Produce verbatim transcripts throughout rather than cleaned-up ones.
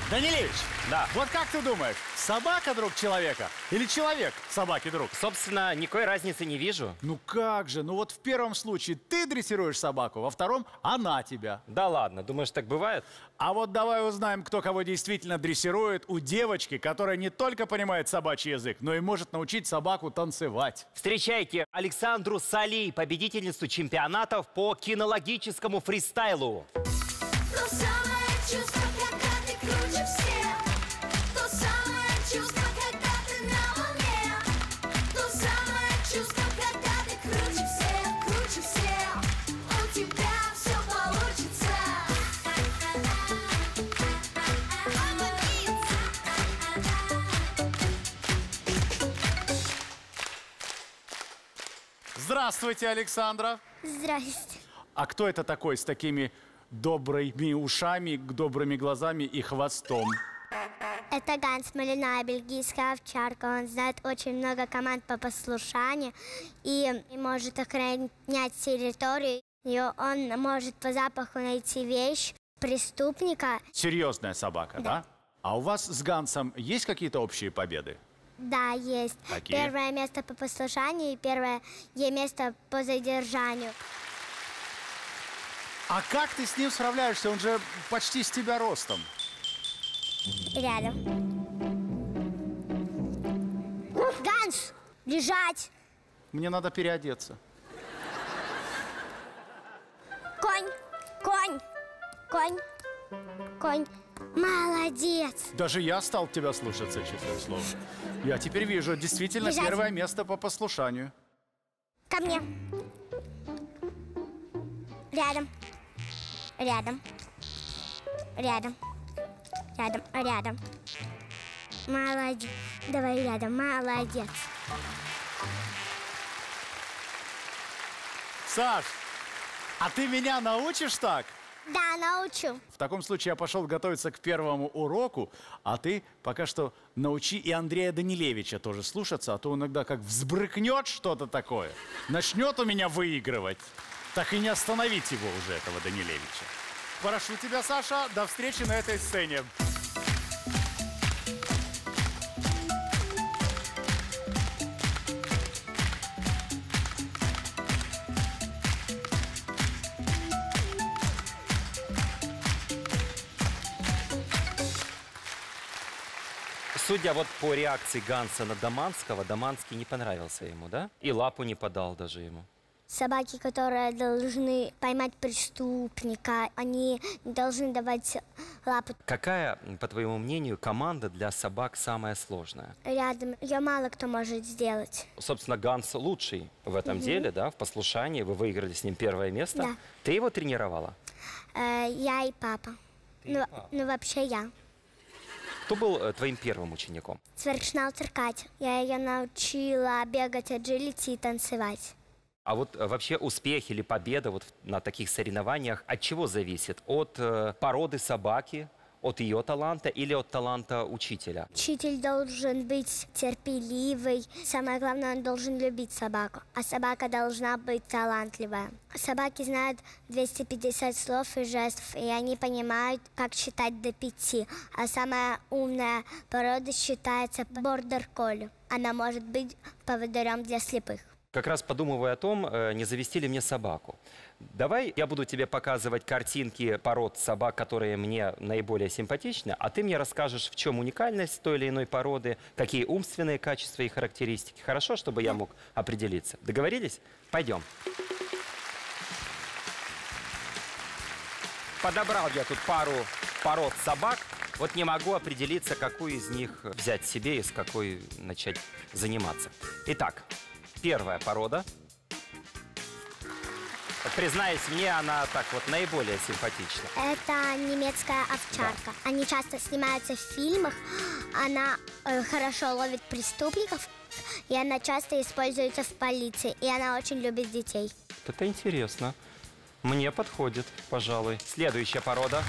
Данилевич, да. Вот как ты думаешь, собака друг человека или человек собаки друг? Собственно, никакой разницы не вижу. Ну как же, ну вот в первом случае ты дрессируешь собаку, во втором она тебя. Да ладно, думаешь, так бывает? А вот давай узнаем, кто кого действительно дрессирует у девочки, которая не только понимает собачий язык, но и может научить собаку танцевать. Встречайте Александру Сали, победительницу чемпионатов по кинологическому фристайлу. То самое чувство, когда ты круче всех. То самое чувство, когда ты на волне. То самое чувство, когда ты круче всех, круче всех. У тебя все получится. Здравствуйте, Александра. Здрасте. А кто это такой с такими добрыми ушами, добрыми глазами и хвостом? Это Ганс, смоляная бельгийская овчарка. Он знает очень много команд по послушанию и может охранять территорию. И он может по запаху найти вещь преступника. Серьезная собака, да? Да. А у вас с Гансом есть какие-то общие победы? Да, есть. Какие? Первое место по послушанию и первое место по задержанию. А как ты с ним справляешься? Он же почти с тебя ростом. Рядом. Ганс, лежать! Мне надо переодеться. Конь, конь, конь, конь. Молодец! Даже я стал тебя слушаться, честное слово. Я теперь вижу, действительно, Лежать. первое место по послушанию. Ко мне. Рядом. Рядом. Рядом. Рядом. Рядом. Молодец. Давай рядом. Молодец. Саш, а ты меня научишь так? Да, научу. В таком случае я пошел готовиться к первому уроку, а ты пока что научи и Андрея Данилевича тоже слушаться, а то иногда как взбрыкнет что-то такое, начнет у меня выигрывать, так и не остановить его уже, этого Данилевича. Прошу тебя, Саша, до встречи на этой сцене. Судя вот по реакции Ганса на Даманского, Даманский не понравился ему, да? И лапу не подал даже ему. Собаки, которые должны поймать преступника, они не должны давать лапу. Какая, по твоему мнению, команда для собак самая сложная? Рядом ее мало кто может сделать. Собственно, Ганс лучший в этом деле, да, в послушании. Вы выиграли с ним первое место. Да. Ты его тренировала? Э, я и папа. Ты и Ну, папа. ну, вообще я. Кто был э, твоим первым учеником? Сверхшнауцер Катя. Я ее научила бегать, аджилити и танцевать. А вот э, вообще успех или победа вот в- на таких соревнованиях от чего зависит? От э, породы собаки, от ее таланта или от таланта учителя? Учитель должен быть терпеливый. Самое главное, он должен любить собаку. А собака должна быть талантливая. Собаки знают двести пятьдесят слов и жестов, и они понимают, как считать до пяти. А самая умная порода считается бордер-колли. Она может быть поводырем для слепых. Как раз подумывая о том, э, не завести ли мне собаку. Давай я буду тебе показывать картинки пород собак, которые мне наиболее симпатичны, а ты мне расскажешь, в чем уникальность той или иной породы, какие умственные качества и характеристики. Хорошо, чтобы я мог определиться. Договорились? Пойдем. Подобрал я тут пару пород собак. Вот не могу определиться, какую из них взять себе и с какой начать заниматься. Итак, первая порода. Вот, признаюсь, мне она так вот наиболее симпатична. Это немецкая овчарка. Они часто снимаются в фильмах. Она э, хорошо ловит преступников, и она часто используется в полиции. И она очень любит детей. Это интересно. Мне подходит, пожалуй. Следующая порода.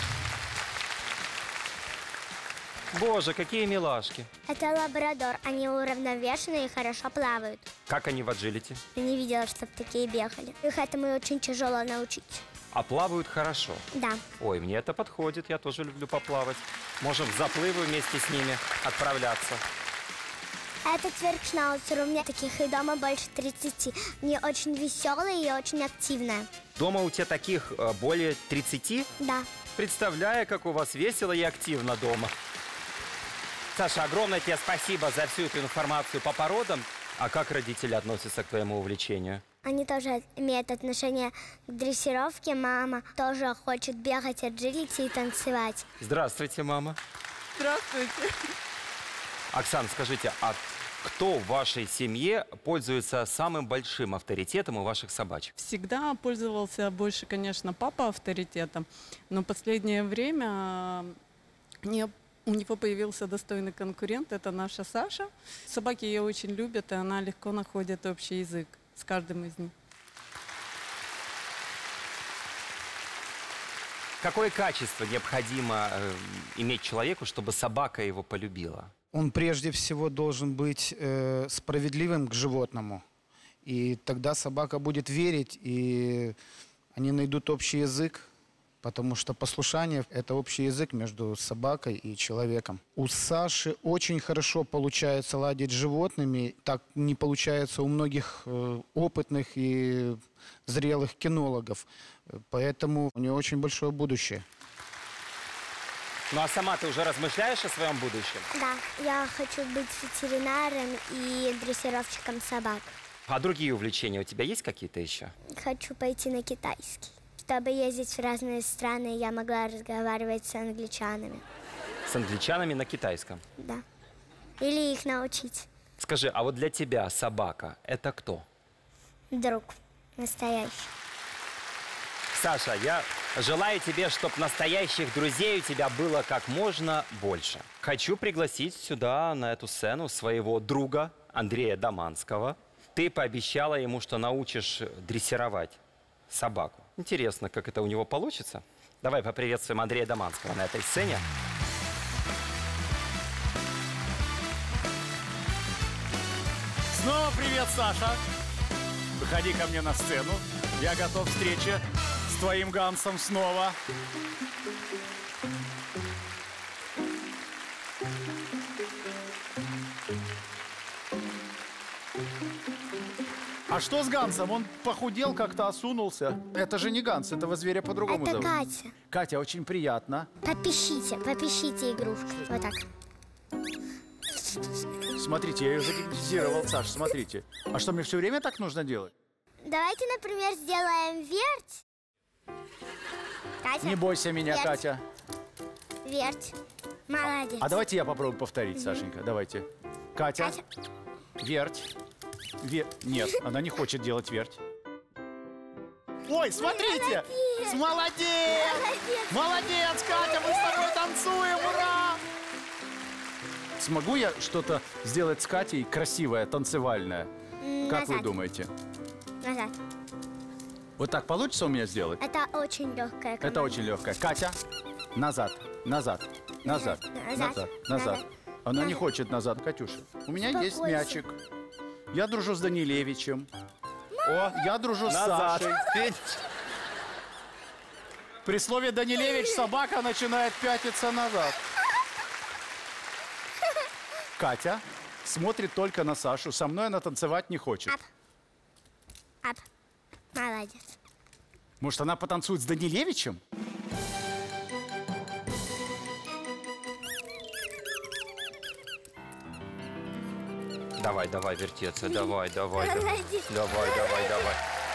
Боже, какие милашки. Это лабрадор. Они уравновешенные и хорошо плавают. Как они в аджилити? Я не видела, чтобы такие бегали. Их этому очень тяжело научить. А плавают хорошо. Да. Ой, мне это подходит, я тоже люблю поплавать. Можем в заплывы вместе с ними отправляться. Это цверкшнауцер. У меня таких и дома больше тридцати. Они очень веселые и очень активные. Дома у тебя таких э, более тридцати? Да. Представляю, как у вас весело и активно дома. Саша, огромное тебе спасибо за всю эту информацию по породам. А как родители относятся к твоему увлечению? Они тоже имеют отношение к дрессировке. Мама тоже хочет бегать, отжилить и танцевать. Здравствуйте, мама. Здравствуйте. Оксана, скажите, а кто в вашей семье пользуется самым большим авторитетом у ваших собачек? Всегда пользовался больше, конечно, папа авторитетом, но последнее время не, у него появился достойный конкурент, это наша Саша. Собаки ее очень любят, и она легко находит общий язык с каждым из них. Какое качество необходимо э, иметь человеку, чтобы собака его полюбила? Он прежде всего должен быть э, справедливым к животному. И тогда собака будет верить, и они найдут общий язык, потому что послушание – это общий язык между собакой и человеком. У Саши очень хорошо получается ладить с животными. Так не получается у многих э, опытных и зрелых кинологов. Поэтому у нее очень большое будущее. Ну а сама ты уже размышляешь о своем будущем? Да, я хочу быть ветеринаром и дрессировщиком собак. А другие увлечения у тебя есть какие-то еще? Хочу пойти на китайский. Чтобы ездить в разные страны, я могла разговаривать с англичанами. С англичанами на китайском? Да. Или их научить. Скажи, а вот для тебя собака – это кто? Друг настоящий. Саша, я желаю тебе, чтобы настоящих друзей у тебя было как можно больше. Хочу пригласить сюда, на эту сцену, своего друга Андрея Доманского. Ты пообещала ему, что научишь дрессировать собаку. Интересно, как это у него получится. Давай поприветствуем Андрея Доманского на этой сцене. Снова привет, Саша. Выходи ко мне на сцену. Я готов к встрече с твоим Гансом снова. А что с Гансом? Он похудел, как-то осунулся. Это же не Ганс, этого зверя по-другому Это зовут. Катя. Катя, очень приятно. Попищите, попищите игрушку. Вот так. Смотрите, я ее загипнотизировал, Саш, смотрите. А что, мне все время так нужно делать? Давайте, например, сделаем верть. Катя. Не бойся меня, Верть. Катя. Верть. Молодец. А давайте я попробую повторить, Сашенька, давайте. Катя, Катя. верть. Ве... Нет, она не хочет делать верть. Ой, смотрите! Молодец! Молодец! Молодец! Молодец, Катя, мы с тобой танцуем, ура! Смогу я что-то сделать с Катей красивое, танцевальное? М, Как вы назад. думаете? Назад. Вот так получится у меня сделать? Это очень легкая команда. Это очень легкое. Катя, назад, назад, назад, Назад, назад, назад. назад. Она не Назад. хочет назад, Катюша. У меня есть Успокойся. мячик. Я дружу с Данилевичем. О, я дружу с Назад. Сашей. При слове Данилевич собака начинает пятиться назад. Катя смотрит только на Сашу. Со мной она танцевать не хочет. Ап. Ап. Молодец. Может, она потанцует с Данилевичем? Давай, давай, вертеться, давай, давай, давай. Молодец. Давай, давай, давай.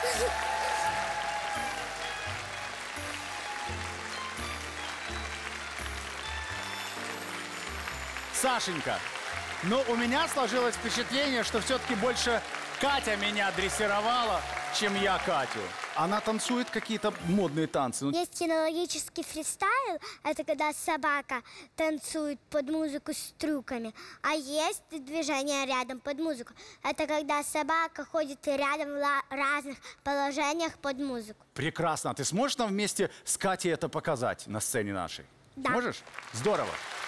Сашенька, ну у меня сложилось впечатление, что все-таки больше Катя меня дрессировала, чем я Катю. Она танцует какие-то модные танцы. Ну, Есть кинологический фристайл, это когда собака танцует под музыку с трюками, а есть движение рядом под музыку. Это когда собака ходит рядом в ла- разных положениях под музыку. прекрасно. А ты сможешь нам вместе с Катей это показать на сцене нашей? Да. Можешь? Здорово.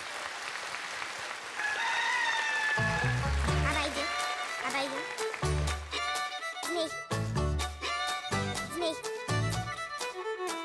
Обойди, обойди. Змей. Змей.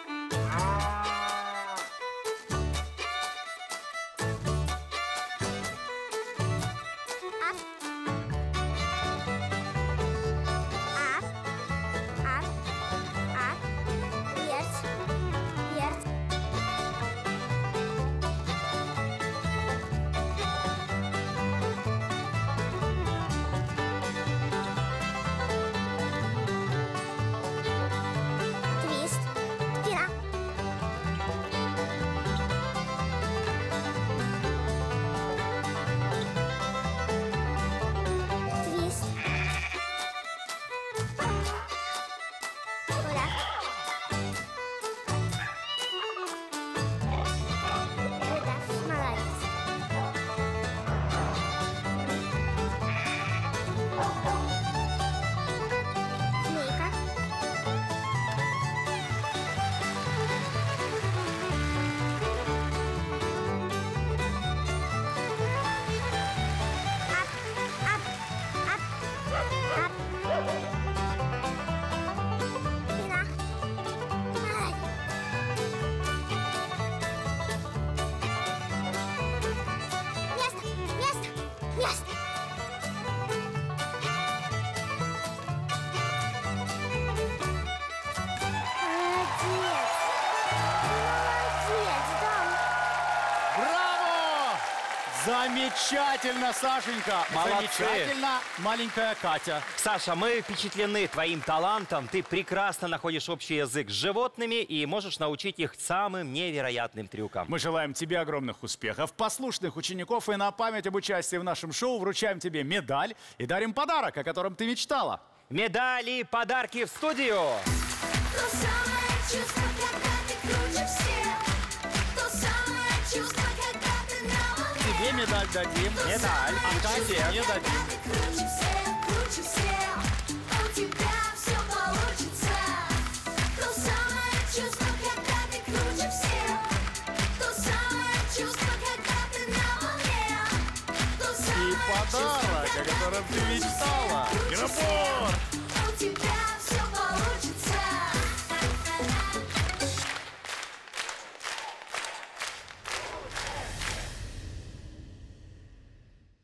Замечательно, Сашенька. Молодцы. Замечательно, маленькая Катя. Саша, мы впечатлены твоим талантом. Ты прекрасно находишь общий язык с животными и можешь научить их самым невероятным трюкам. Мы желаем тебе огромных успехов, послушных учеников, и на память об участии в нашем шоу вручаем тебе медаль и дарим подарок, о котором ты мечтала. Медали, подарки в студию. То самое чувство, когда ты круче всех. То самое чувство, когда ты на волне. Тебе медаль дадим. Медаль. А Кате не Когда дадим. ты круче всех, круче всех. У тебя все получится. То самое чувство, когда ты круче всех. То самое чувство, когда ты на волне. То И самое подарок, о котором ты мечтала. Грабор. У тебя